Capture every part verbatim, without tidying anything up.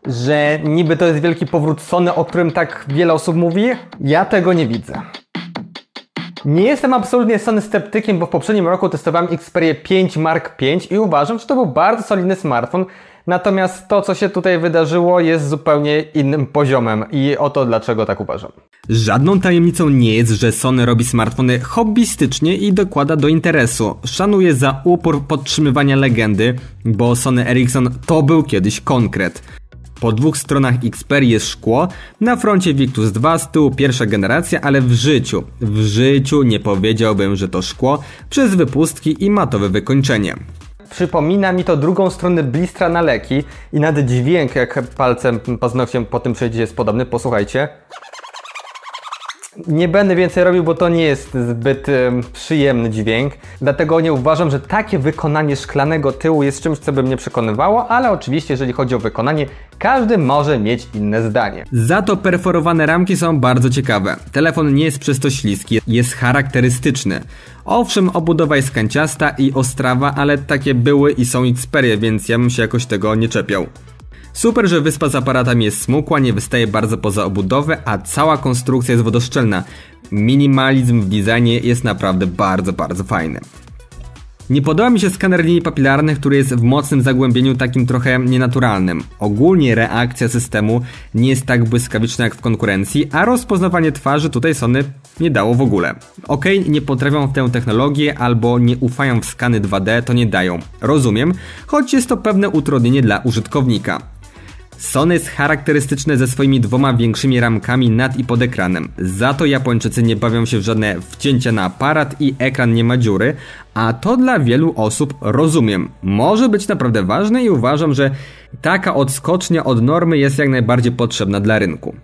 Że niby to jest wielki powrót Sony, o którym tak wiele osób mówi? Ja tego nie widzę. Nie jestem absolutnie Sony sceptykiem, bo w poprzednim roku testowałem Xperię pięć Mark pięć i uważam, że to był bardzo solidny smartfon. Natomiast to, co się tutaj wydarzyło, jest zupełnie innym poziomem i oto dlaczego tak uważam. Żadną tajemnicą nie jest, że Sony robi smartfony hobbystycznie i dokłada do interesu. Szanuję za upór podtrzymywania legendy, bo Sony Ericsson to był kiedyś konkret. Po dwóch stronach Xperii jest szkło, na froncie Victus dwa, z tyłu pierwsza generacja, ale w życiu, w życiu nie powiedziałbym, że to szkło przez wypustki i matowe wykończenie. Przypomina mi to drugą stronę blistra na leki i nawet dźwięk, jak palcem, paznokciem po tym przejdzie, jest podobny. Posłuchajcie. Nie będę więcej robił, bo to nie jest zbyt um, przyjemny dźwięk. Dlatego nie uważam, że takie wykonanie szklanego tyłu jest czymś, co by mnie przekonywało, ale oczywiście, jeżeli chodzi o wykonanie, każdy może mieć inne zdanie. Za to perforowane ramki są bardzo ciekawe. Telefon nie jest przez to śliski, jest charakterystyczny. Owszem, obudowa jest kanciasta i ostrawa, ale takie były i są Xperie, więc ja bym się jakoś tego nie czepiał. Super, że wyspa z aparatami jest smukła, nie wystaje bardzo poza obudowę, a cała konstrukcja jest wodoszczelna. Minimalizm w designie jest naprawdę bardzo, bardzo fajny. Nie podoba mi się skaner linii papilarnych, który jest w mocnym zagłębieniu, takim trochę nienaturalnym. Ogólnie reakcja systemu nie jest tak błyskawiczna jak w konkurencji, a rozpoznawanie twarzy tutaj Sony nie dało w ogóle. Okej, okay, nie potrafią w tę technologię albo nie ufają w skany dwa D, to nie dają. Rozumiem, choć jest to pewne utrudnienie dla użytkownika. Sony jest charakterystyczne ze swoimi dwoma większymi ramkami nad i pod ekranem. Za to Japończycy nie bawią się w żadne wcięcia na aparat i ekran nie ma dziury, a to dla wielu osób, rozumiem, może być naprawdę ważne i uważam, że taka odskocznia od normy jest jak najbardziej potrzebna dla rynku.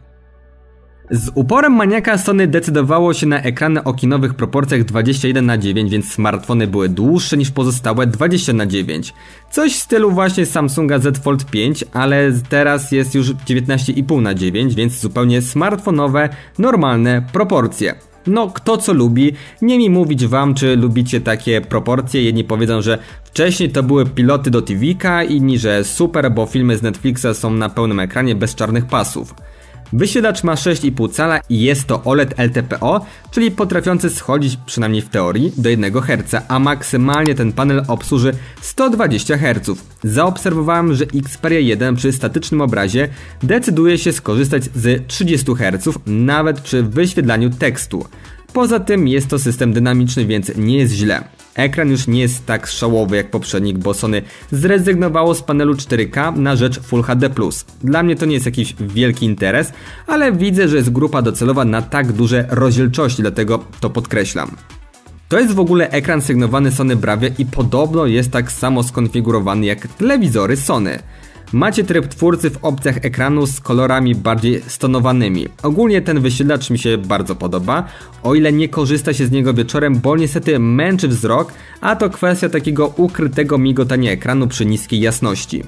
Z uporem maniaka Sony decydowało się na ekrany o kinowych proporcjach dwadzieścia jeden na dziewięć, więc smartfony były dłuższe niż pozostałe dwadzieścia na dziewięć. Coś w stylu właśnie Samsunga Z Fold pięć, ale teraz jest już dziewiętnaście i pół na dziewięć, więc zupełnie smartfonowe, normalne proporcje. No, kto co lubi, nie mi mówić wam, czy lubicie takie proporcje. Jedni powiedzą, że wcześniej to były piloty do T V-ka, inni, że super, bo filmy z Netflixa są na pełnym ekranie bez czarnych pasów. Wyświetlacz ma sześć i pół cala i jest to O L E D L T P O, czyli potrafiący schodzić, przynajmniej w teorii, do jednego herca, a maksymalnie ten panel obsłuży sto dwadzieścia herców. Zaobserwowałem, że Xperia jeden przy statycznym obrazie decyduje się skorzystać z trzydziestu herców, nawet przy wyświetlaniu tekstu. Poza tym jest to system dynamiczny, więc nie jest źle. Ekran już nie jest tak szałowy jak poprzednik, bo Sony zrezygnowało z panelu cztery K na rzecz Full H D plus. Dla mnie to nie jest jakiś wielki interes, ale widzę, że jest grupa docelowa na tak duże rozdzielczości, dlatego to podkreślam. To jest w ogóle ekran sygnowany Sony Bravia i podobno jest tak samo skonfigurowany jak telewizory Sony. Macie tryb twórcy w opcjach ekranu z kolorami bardziej stonowanymi. Ogólnie ten wyświetlacz mi się bardzo podoba, o ile nie korzysta się z niego wieczorem, bo niestety męczy wzrok, a to kwestia takiego ukrytego migotania ekranu przy niskiej jasności.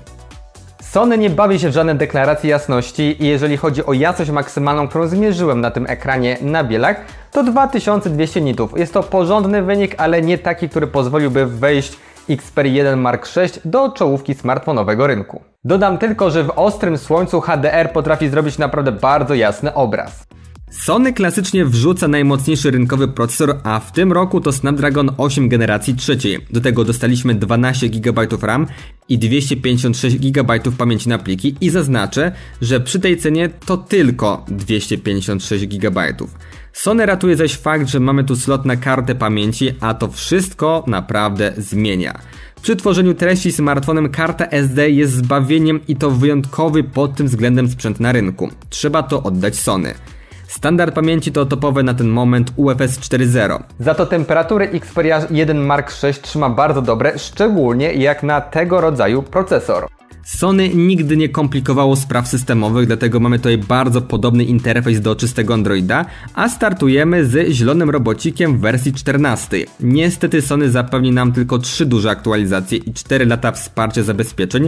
Sony nie bawi się w żadne deklaracje jasności i jeżeli chodzi o jasność maksymalną, którą zmierzyłem na tym ekranie na bielach, to dwa tysiące dwieście nitów. Jest to porządny wynik, ale nie taki, który pozwoliłby wejść Xperia jeden Mark sześć do czołówki smartfonowego rynku. Dodam tylko, że w ostrym słońcu H D R potrafi zrobić naprawdę bardzo jasny obraz. Sony klasycznie wrzuca najmocniejszy rynkowy procesor, a w tym roku to Snapdragon osiem generacji trzeciej. Do tego dostaliśmy dwanaście gigabajtów RAM i dwieście pięćdziesiąt sześć gigabajtów pamięci na pliki i zaznaczę, że przy tej cenie to tylko dwieście pięćdziesiąt sześć gigabajtów. Sony ratuje zaś fakt, że mamy tu slot na kartę pamięci, a to wszystko naprawdę zmienia. Przy tworzeniu treści smartfonem karta S D jest zbawieniem i to wyjątkowy pod tym względem sprzęt na rynku. Trzeba to oddać Sony. Standard pamięci to topowe na ten moment U F S cztery zero. Za to temperatury Xperia jeden Mark sześć trzyma bardzo dobre, szczególnie jak na tego rodzaju procesor. Sony nigdy nie komplikowało spraw systemowych, dlatego mamy tutaj bardzo podobny interfejs do czystego Androida, a startujemy z zielonym robocikiem w wersji czternastej. Niestety Sony zapewni nam tylko trzy duże aktualizacje i cztery lata wsparcia zabezpieczeń,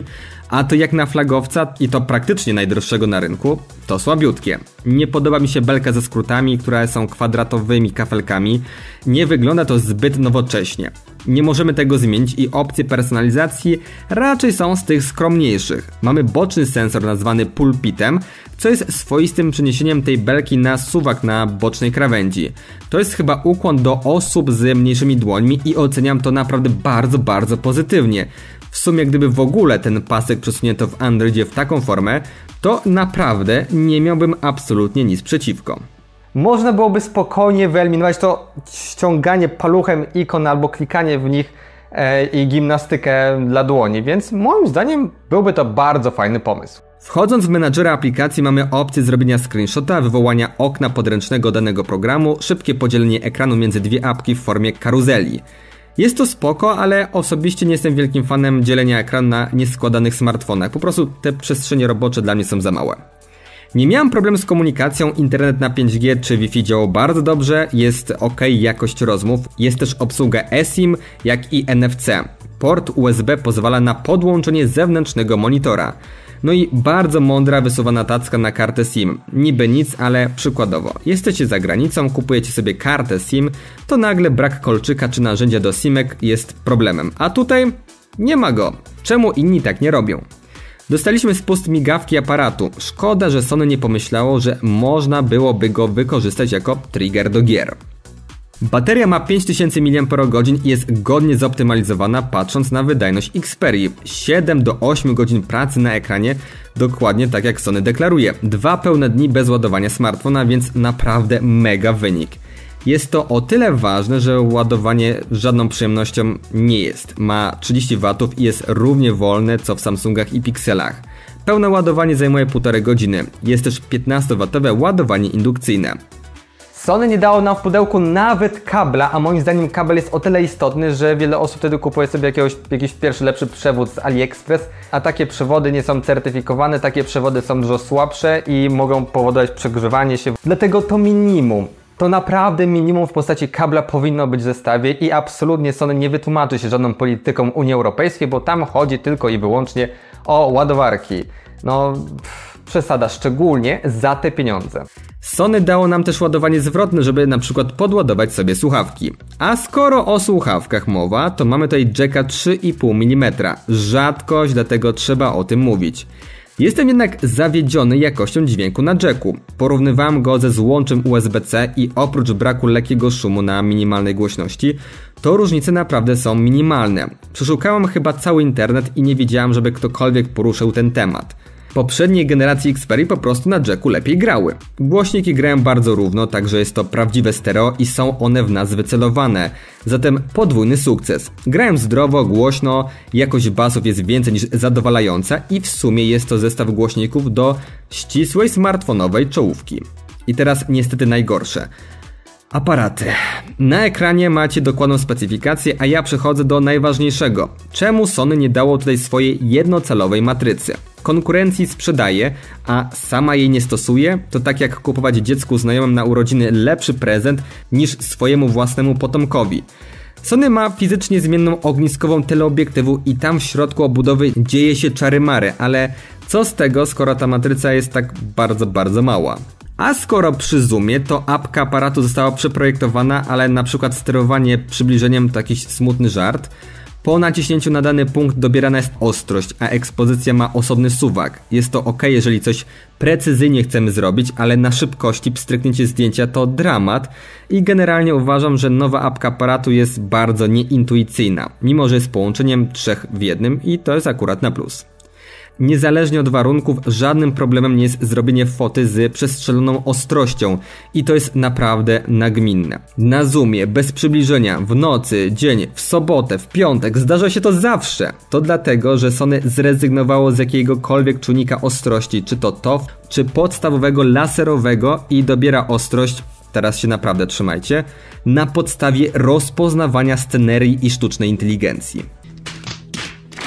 A to jak na flagowca, i to praktycznie najdroższego na rynku, to słabiutkie. Nie podoba mi się belka ze skrótami, które są kwadratowymi kafelkami. Nie wygląda to zbyt nowocześnie. Nie możemy tego zmienić i opcje personalizacji raczej są z tych skromniejszych. Mamy boczny sensor nazwany pulpitem, co jest swoistym przeniesieniem tej belki na suwak na bocznej krawędzi. To jest chyba ukłon do osób z mniejszymi dłońmi i oceniam to naprawdę bardzo, bardzo pozytywnie. W sumie gdyby w ogóle ten pasek przesunięto w Androidzie w taką formę, to naprawdę nie miałbym absolutnie nic przeciwko. Można byłoby spokojnie wyeliminować to ściąganie paluchem ikon albo klikanie w nich e, i gimnastykę dla dłoni, więc moim zdaniem byłby to bardzo fajny pomysł. Wchodząc w menadżera aplikacji mamy opcję zrobienia screenshota, wywołania okna podręcznego danego programu, szybkie podzielenie ekranu między dwie apki w formie karuzeli. Jest to spoko, ale osobiście nie jestem wielkim fanem dzielenia ekranu na nieskładanych smartfonach. Po prostu te przestrzenie robocze dla mnie są za małe. Nie miałem problemu z komunikacją, internet na pięć G czy Wi-Fi działał bardzo dobrze, jest ok jakość rozmów, jest też obsługa eSIM jak i N F C. Port U S B pozwala na podłączenie zewnętrznego monitora. No i bardzo mądra wysuwana tacka na kartę SIM. Niby nic, ale przykładowo. Jesteście za granicą, kupujecie sobie kartę SIM, to nagle brak kolczyka czy narzędzia do SIMek jest problemem. A tutaj nie ma go. Czemu inni tak nie robią? Dostaliśmy spust migawki aparatu. Szkoda, że Sony nie pomyślało, że można byłoby go wykorzystać jako trigger do gier. Bateria ma pięć tysięcy miliamperów godzinnych i jest godnie zoptymalizowana patrząc na wydajność Xperii. siedem do ośmiu godzin pracy na ekranie, dokładnie tak jak Sony deklaruje. Dwa pełne dni bez ładowania smartfona, więc naprawdę mega wynik. Jest to o tyle ważne, że ładowanie żadną przyjemnością nie jest. Ma trzydzieści watów i jest równie wolne co w Samsungach i Pixelach. Pełne ładowanie zajmuje półtorej godziny. Jest też piętnastowatowe ładowanie indukcyjne. Sony nie dało nam w pudełku nawet kabla, a moim zdaniem kabel jest o tyle istotny, że wiele osób wtedy kupuje sobie jakiegoś, jakiś pierwszy lepszy przewód z AliExpress, a takie przewody nie są certyfikowane, takie przewody są dużo słabsze i mogą powodować przegrzewanie się. Dlatego to minimum, to naprawdę minimum w postaci kabla powinno być w zestawie i absolutnie Sony nie wytłumaczy się żadną polityką Unii Europejskiej, bo tam chodzi tylko i wyłącznie o ładowarki. No, pff, przesada, szczególnie za te pieniądze. Sony dało nam też ładowanie zwrotne, żeby na przykład podładować sobie słuchawki. A skoro o słuchawkach mowa, to mamy tutaj jacka trzy i pół milimetra. Rzadkość, dlatego trzeba o tym mówić. Jestem jednak zawiedziony jakością dźwięku na jacku. Porównywałem go ze złączem U S B C i oprócz braku lekkiego szumu na minimalnej głośności, to różnice naprawdę są minimalne. Przeszukałem chyba cały internet i nie widziałem, żeby ktokolwiek poruszył ten temat. Poprzedniej generacji Xperii po prostu na jacku lepiej grały. Głośniki grają bardzo równo, także jest to prawdziwe stereo i są one w nas wycelowane. Zatem podwójny sukces. Grają zdrowo, głośno, jakość basów jest więcej niż zadowalająca i w sumie jest to zestaw głośników do ścisłej smartfonowej czołówki. I teraz niestety najgorsze. Aparaty. Na ekranie macie dokładną specyfikację, a ja przechodzę do najważniejszego. Czemu Sony nie dało tutaj swojej jednocalowej matrycy? Konkurencji sprzedaje, a sama jej nie stosuje, to tak jak kupować dziecku znajomym na urodziny lepszy prezent niż swojemu własnemu potomkowi. Sony ma fizycznie zmienną ogniskową teleobiektywu i tam w środku obudowy dzieje się czary-mary, ale co z tego, skoro ta matryca jest tak bardzo, bardzo mała? A skoro przy zoomie, to apka aparatu została przeprojektowana, ale na przykład sterowanie przybliżeniem to jakiś smutny żart. Po naciśnięciu na dany punkt dobierana jest ostrość, a ekspozycja ma osobny suwak. Jest to ok, jeżeli coś precyzyjnie chcemy zrobić, ale na szybkości pstryknięcie zdjęcia to dramat i generalnie uważam, że nowa apka aparatu jest bardzo nieintuicyjna, mimo że jest połączeniem trzech w jednym i to jest akurat na plus. Niezależnie od warunków, żadnym problemem nie jest zrobienie foty z przestrzeloną ostrością i to jest naprawdę nagminne. Na zoomie, bez przybliżenia, w nocy, dzień, w sobotę, w piątek, zdarza się to zawsze. To dlatego, że Sony zrezygnowało z jakiegokolwiek czujnika ostrości, czy to T O F, czy podstawowego laserowego i dobiera ostrość, teraz się naprawdę trzymajcie, na podstawie rozpoznawania scenerii i sztucznej inteligencji.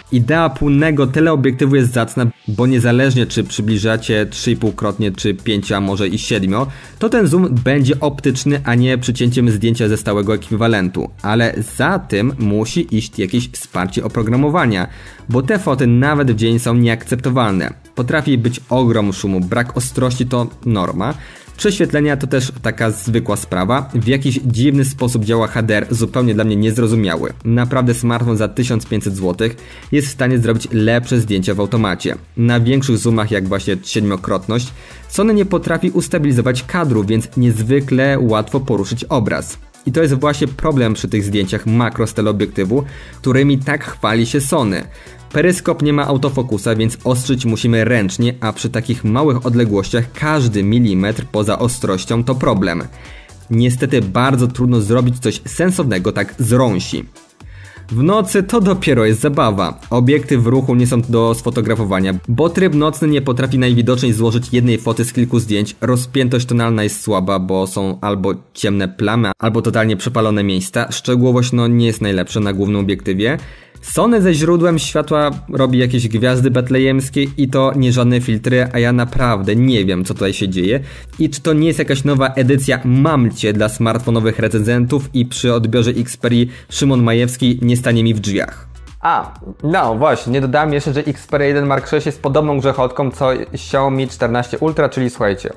Idea płynnego teleobiektywu jest zacna, bo niezależnie czy przybliżacie trzy i pół krotnie, czy pięć, a może i siedem, to ten zoom będzie optyczny, a nie przycięciem zdjęcia ze stałego ekwiwalentu. Ale za tym musi iść jakieś wsparcie oprogramowania, bo te foty nawet w dzień są nieakceptowalne. Potrafi być ogrom szumu, brak ostrości to norma. Prześwietlenia to też taka zwykła sprawa. W jakiś dziwny sposób działa H D R, zupełnie dla mnie niezrozumiały. Naprawdę smartfon za tysiąc pięćset złotych jest w stanie zrobić lepsze zdjęcia w automacie. Na większych zoomach, jak właśnie siedmiokrotność, Sony nie potrafi ustabilizować kadru, więc niezwykle łatwo poruszyć obraz. I to jest właśnie problem przy tych zdjęciach makro z teleobiektywu, którymi tak chwali się Sony. Peryskop nie ma autofokusa, więc ostrzyć musimy ręcznie, a przy takich małych odległościach każdy milimetr poza ostrością to problem. Niestety bardzo trudno zrobić coś sensownego tak z rąsi. W nocy to dopiero jest zabawa. Obiekty w ruchu nie są do sfotografowania, bo tryb nocny nie potrafi najwidoczniej złożyć jednej foty z kilku zdjęć. Rozpiętość tonalna jest słaba, bo są albo ciemne plamy, albo totalnie przepalone miejsca. Szczegółowość no nie jest najlepsza na głównym obiektywie. Sony ze źródłem światła robi jakieś gwiazdy betlejemskie i to nie żadne filtry, a ja naprawdę nie wiem, co tutaj się dzieje i czy to nie jest jakaś nowa edycja Mamcie dla smartfonowych recenzentów i przy odbiorze Xperii Szymon Majewski nie stanie mi w drzwiach. A, no właśnie, nie dodałem jeszcze, że Xperia jeden Mark sześć jest podobną grzechotką co Xiaomi czternaście Ultra, czyli słuchajcie.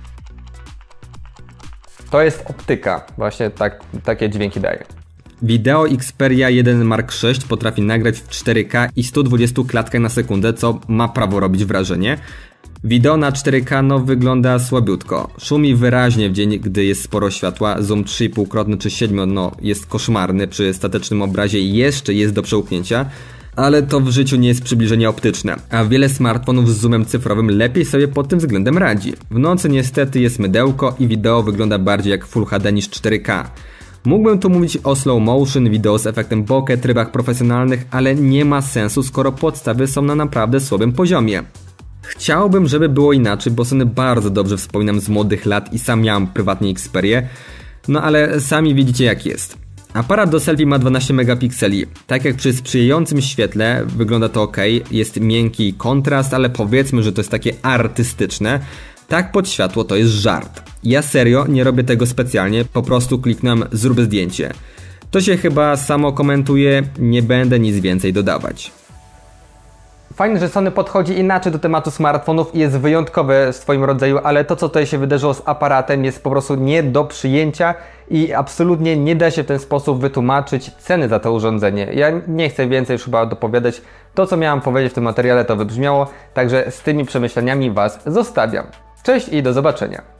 To jest optyka, właśnie tak, takie dźwięki daje. Wideo Xperia jeden Mark sześć potrafi nagrać w cztery K i sto dwadzieścia klatkach na sekundę, co ma prawo robić wrażenie. Wideo na cztery K no wygląda słabiutko. Szumi wyraźnie w dzień, gdy jest sporo światła. Zoom trzy i pół krotny czy siedem no jest koszmarny przy statycznym obrazie i jeszcze jest do przełknięcia. Ale to w życiu nie jest przybliżenie optyczne, a wiele smartfonów z zoomem cyfrowym lepiej sobie pod tym względem radzi. W nocy niestety jest mydełko i wideo wygląda bardziej jak Full H D niż cztery K. Mógłbym tu mówić o slow motion, wideo z efektem bokeh, trybach profesjonalnych, ale nie ma sensu, skoro podstawy są na naprawdę słabym poziomie. Chciałbym, żeby było inaczej, bo Sony bardzo dobrze wspominam z młodych lat i sam miałem prywatnie Xperię, no ale sami widzicie jak jest. Aparat do selfie ma dwanaście megapikseli. Tak jak przy sprzyjającym świetle wygląda to ok, jest miękki kontrast, ale powiedzmy, że to jest takie artystyczne. Tak pod światło to jest żart. Ja serio nie robię tego specjalnie, po prostu kliknę zrób zdjęcie. To się chyba samo komentuje, nie będę nic więcej dodawać. Fajne, że Sony podchodzi inaczej do tematu smartfonów i jest wyjątkowe w swoim rodzaju, ale to co tutaj się wydarzyło z aparatem jest po prostu nie do przyjęcia i absolutnie nie da się w ten sposób wytłumaczyć ceny za to urządzenie. Ja nie chcę więcej już chyba dopowiadać. To co miałem powiedzieć w tym materiale to wybrzmiało, także z tymi przemyśleniami Was zostawiam. Cześć i do zobaczenia.